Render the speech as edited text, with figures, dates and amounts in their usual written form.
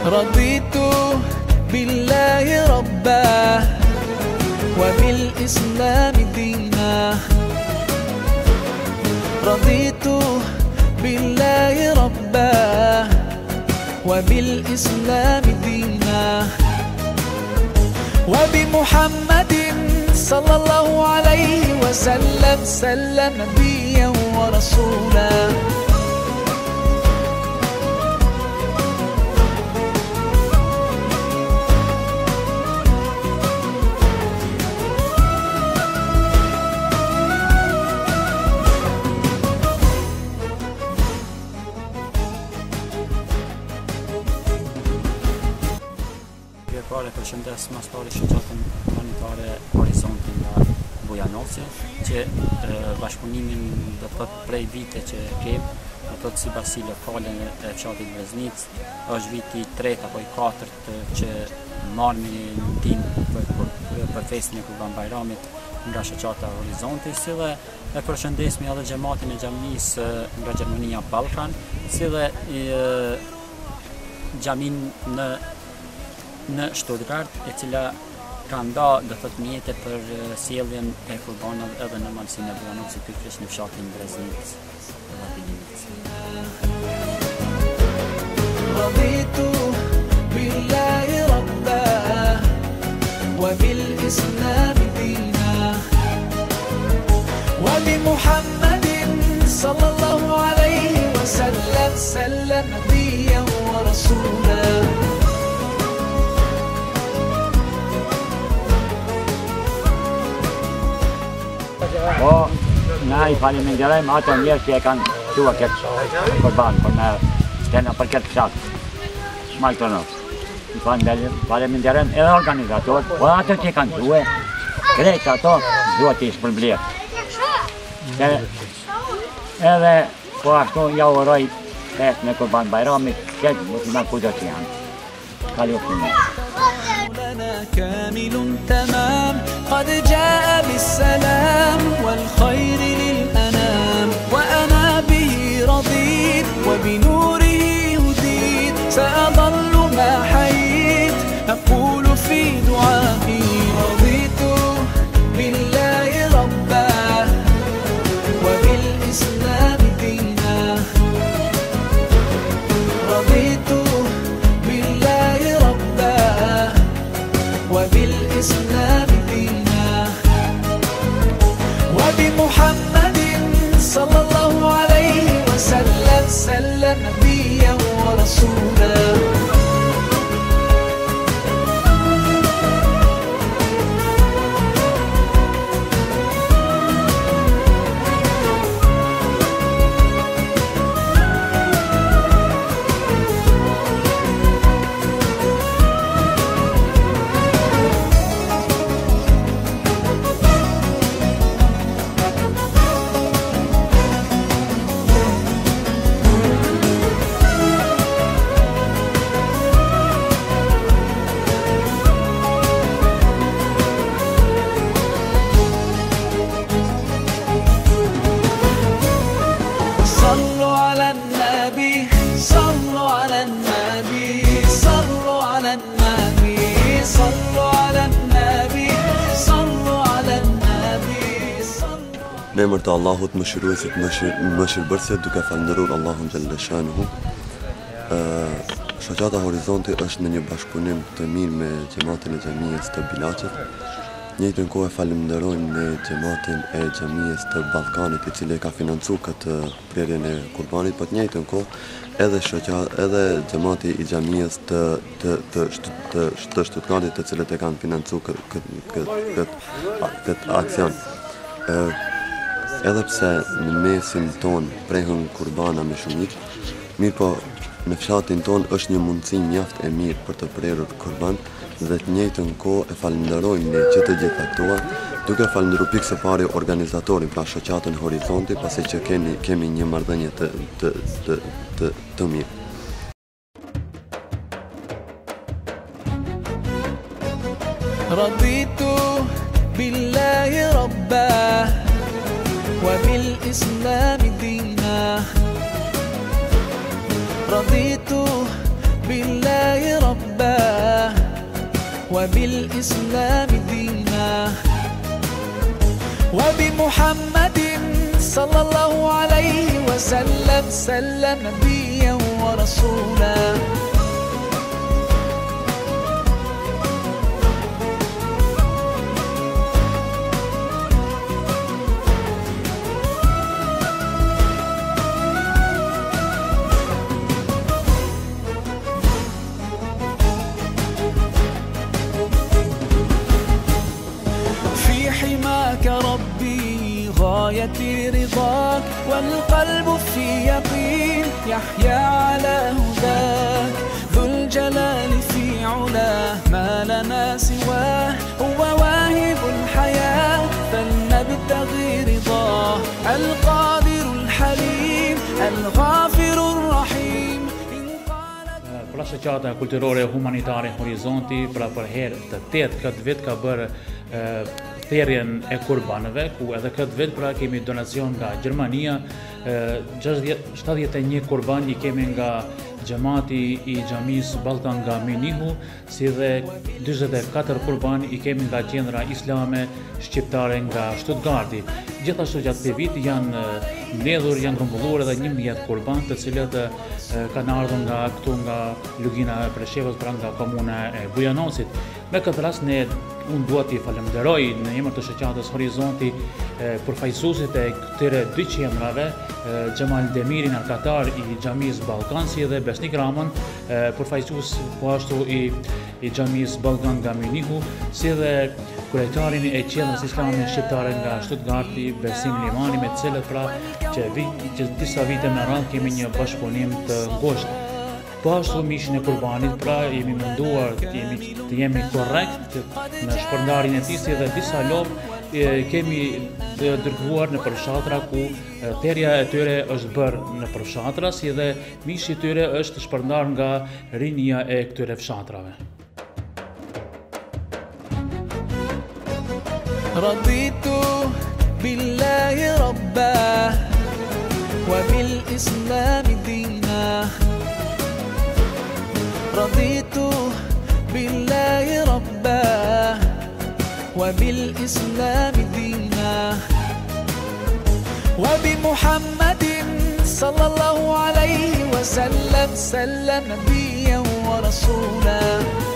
رضيت بالله ربا وبالإسلام دينا. رضيت بالله ربا وبالإسلام دينا وبمحمد صلى الله عليه وسلم سلم نبيا ورسولا. Pare përshëndes mastari shoqatën planetare Horizontin nga Bujanosi, që bashkëpunimin do të thotë prej vite që kemi, do të thotë sipas si lokalen e fshatit Breznic, është viti i tretë apo i katërt që marrim ndihmë për festën e Kurban Bayramit nga shoqata Horizonti, si dhe e përshëndesmi edhe xhamatin e xhamisë nga Gjermania Ballkan, si dhe xhamin në Stuttgart, e cila ka nda do thot mjete për sjelljen e kurbanave edhe në malsinë e Bujanosit, pikërisht në fshatin Breznic dhe Pilinic. Raditu billahi rabba wa bil islam dina wa bi Muhammadin sallallahu alayhi wa sallam sallam nabiyyan wa rasula. Po, na I faleminderojmë ato njerëz që e kanë thua këtë kurban, për na stena për këtë fshat. Maltonos. I faleminderojmë edhe organizatorët, po ato që kanë thue, krejt ato duhet të shpërblet. Edhe po ashtu ja uroj festën e Kurban Bayramit, këtë musliman kudo që janë. Kalofuni. كامل تمام قد جاء بالسلام والخير للأنام وأنا به رضيت وبنوره هديت سأظل ما حييت أقول في دعائي رضيت بالله ربا وبالإسلام دينا. رضيت بالله ربا وبالإسلام دينا وبمحمد صلى الله عليه وسلم سلم نبيا ورسولا. Në emër të Allahut mëshiruesit mëshirbërësit, duke falënderuar Allahun xhalla shanuhu. Shoqata Horizonti është në një bashkëpunim të mirë me xhamatin e xhamisë të Bilaçit. Njëjtën kohë falenderojmë me xhamatin e xhamisë të Ballkanit, I cili ka financuar këtë prerjen e kurbanit, por të njëjtën kohë edhe xhamati I xhamisë të Stuttgartit, të cilët e kanë financuar këtë aksion. Edhe pse në mesin ton prehën kurbana me shumic, mirë po në fshatin ton është një mundësi mjaft e mirë për të prerur kurban dhe të njëjtën kohë e falenderojmë ne që të gjitha këto, duke falenderuar pikë së pari organizatorin, pra shoqatën Horizonti, pasi që kemi një marrëdhënie të mirë. Raditu billahi rabba وبالإسلام دينا. رضيت بالله وبالإسلام دينا وبمحمد صلى الله عليه وسلم سلم نبيا ورسولا. حماك ربي غايتي رضاك والقلب في يقين يحيا على هداك ذو الجلال في علاه ما لنا سواه هو واهب الحياة فلنبتغي رضاه القادر الحليم الغافر الرحيم. Pra shoqata kulturore humanitare Horizonti për herë të 8 këtë vit ka bërë thjerrjen e kurbanëve, ku edhe këtë vit pra kemi donacion nga Gjermania, 71 kurban I kemi nga xhamati I xhamis Ballkan nga Minihu, si dhe 44 kurban I kemi nga qendra islame shqiptare nga Stuttgarti. Gjithashtu gjatë këtij viti janë mbledhur, janë grumbulluar edhe 11 kurban, të cilët kanë ardhur nga këtu nga Lugina e Preshevës, pra nga komuna e Bujanosit. Me këtë rast unë dua t'i falenderoj në emër të shoqatës Horizonti përfaqësuesit e këtyre dy qendrave, Xhemal Demirin arkatar I xhamis Ballkan, si dhe Besnik Ramën, përfaqësues po ashtu I xhamis Ballkan nga Minihu, si dhe kryetarin e qendrës islame shqiptare nga Stuttgarti, Besim Limani, me të cilët pra që disa vite me radhë kemi një bashkëpunim të ngushtë. Po ashtu mishin e kurbanit, pra jemi munduar të jemi korrekt në shpërndarjen e tij, si dhe disa lopë kemi dërguar në përfshatra ku thjerrja e tyre është bërë në përfshatra, si dhe mishi I tyre është shpërndar nga rinia e këtyre fshatrave. Raditu billahi rabba wa bil islami dina رضيت بالله ربا وبالإسلام دينا وبمحمد صلى الله عليه وسلم سلم نبيا ورسولا.